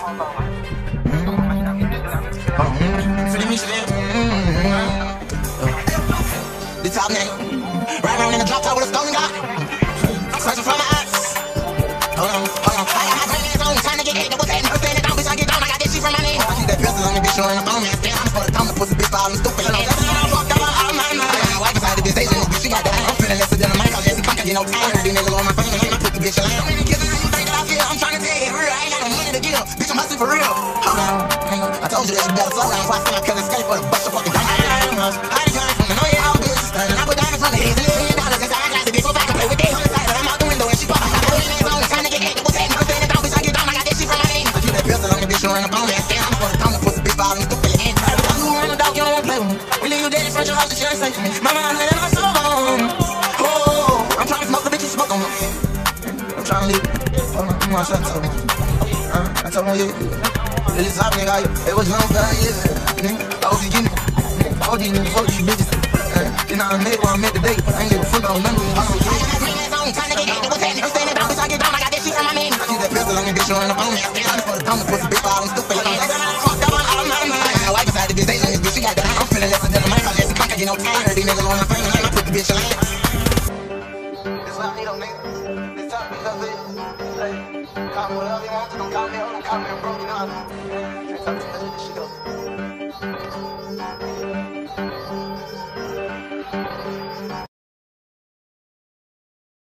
The top name, right around in the drop top with a stolen God. I'm searching for my eyes. Hold on. I got my brain ass on, trying to get hit. What's that? Never saying it down, bitch. I get down. I got this shit from my name. I see that pistol on the bitch showing up on me. I stand, I'm for the time to pussy bitch, falling stupid. I'm fucked up out of my mind. My wife inside the bitch, station, this bitch, she got that. I'm feeling lesser than a mic. I'll just come, get no time. These niggas on my phone, and I put the bitch alive. I'm in the kitchen, you think that I feel? I'm trying to tell you, real. I ain't got no money to give. Bitch, I'm hustling for real. Hold on. I told you that you better slow down. Why I couldn't escape for the bust your fucking gun. I ain't trying to know you all business. And I put diamonds on the heads and $1 inside. I got the bitch so fast, I play with they on the side. But I'm out the window and she pop. I got the hands on, trying to get hit. What's that? Never saying it down, bitch. I get down. I got this shit from my name. I see that pistol on the bitch showing up on me. I stand, I'm for the time to pussy bitch, falling stupid. And you run the dog, you don't want to play with me. We leave you dead in front of your house, you ain't safe for me. Mama, I'm letting my soul on. Oh, I'm trying to smoke the bitch, you smoke on me. I'm trying to leave. Hold on, I'm trying to tell me. I told him, yeah. This hot nigga, it was long for years. I was beginning. All these niggas, fuck these bitches. Then I made what I made today. I ain't give a fuck about none of them. I got my hands on, trying to get hit. What's happening? I'm standing down, bitch. I get down. I got this shit from my name. I see that pistol on me, bitch, showing up on me. I stand for the time to pussy bitch, falling stupid. I'm fucked up out of my mind. My wife inside the bitch, station, this bitch, she got that. I'm feeling lesser than a mic. I'll just come, get no time. These niggas on my phone, and I put the bitch alive. This what I need on niggas. This time, because it. Call me whatever you want, don't call me, don't call me, bro, you know.